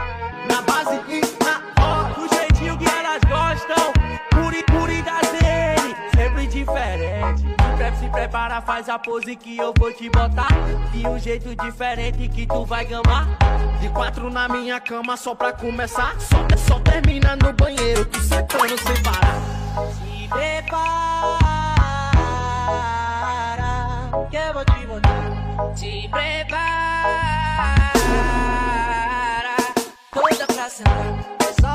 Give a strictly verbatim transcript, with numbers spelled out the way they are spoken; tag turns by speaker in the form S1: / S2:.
S1: Na base e na hora,
S2: do jeitinho que elas gostam. Puri, puri da Z N, sempre diferente. Se pre- se prepara, faz a pose que eu vou te botar. De um jeito diferente que tu vai gamar.
S1: de quatro na minha cama só pra começar. Só, só termina no banheiro, tu sentando sem parar.
S2: Se prepara, que eu vou te botar. Se prepara, toda pra sentar. É só